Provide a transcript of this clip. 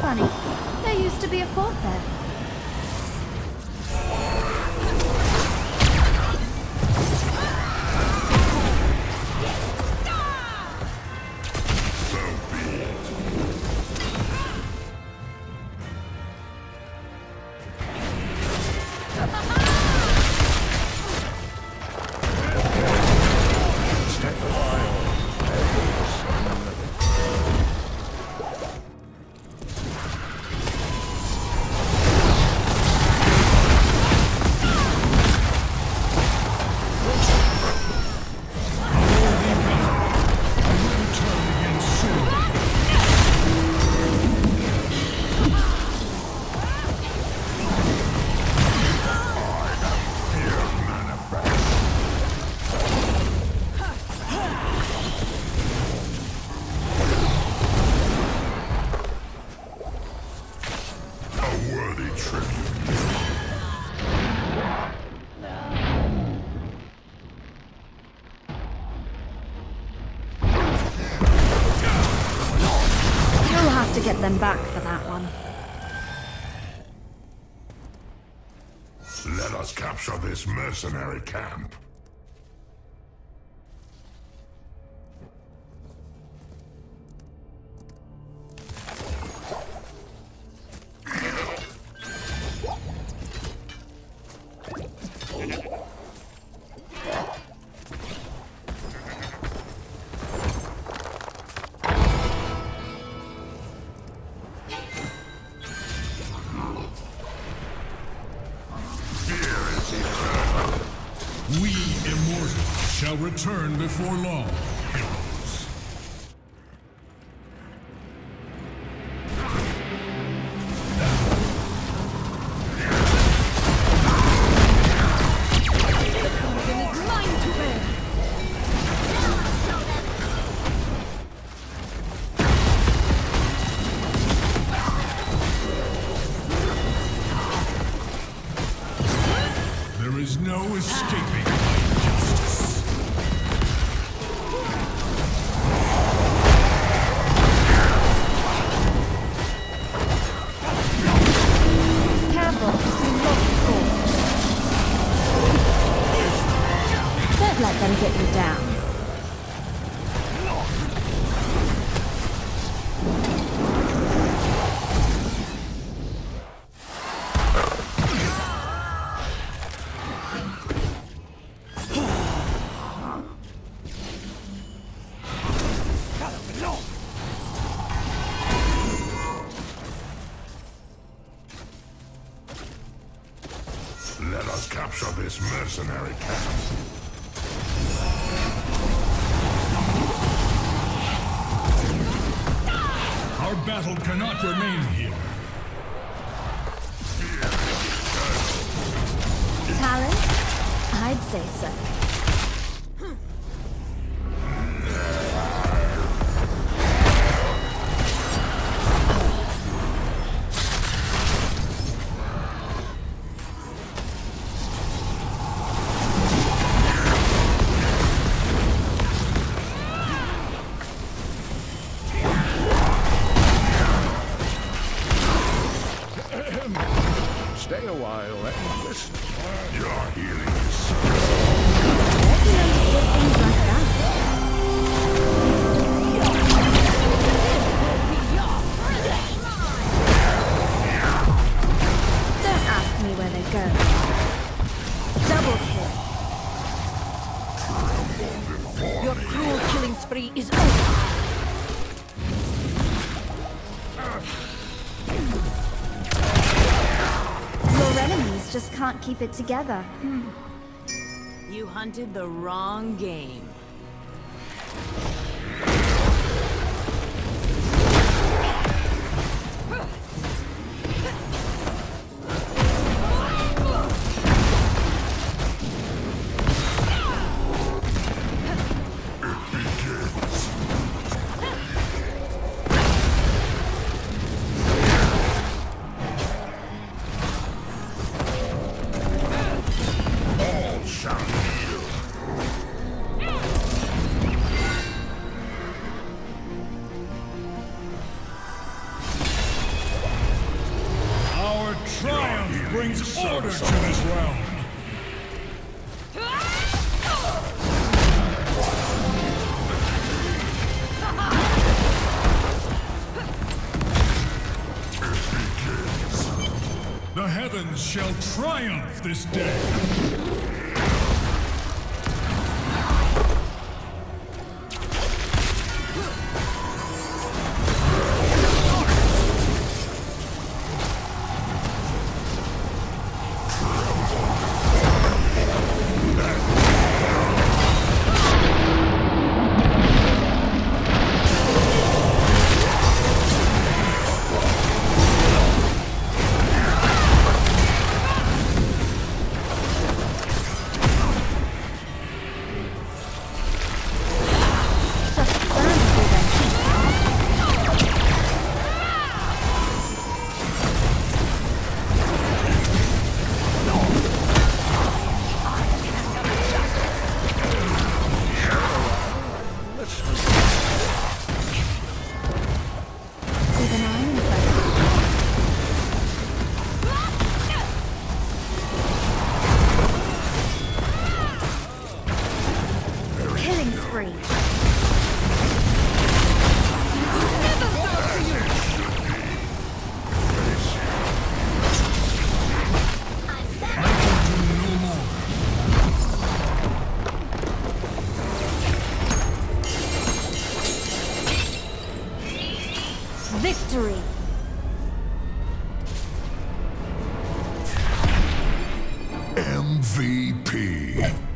funny. There used to be a fort there. To get them back for that one. Let us capture this mercenary camp. We immortals shall return before long, heroes. The Guardian is mine to bear. There is no escaping my justice. Careful, we lost the fort. Don't let them get you down. Let us capture this mercenary camp. Our battle cannot remain here. Talent? I'd say so. Stay a while and listen. Your healing is so... Things like that. Don't ask me where they go. Double kill. Your cruel killing spree is over. Your enemies just can't keep it together. You hunted the wrong game. All shall kneel. Order to this round. The heavens shall triumph this day. Killing spree. Victory! MVP.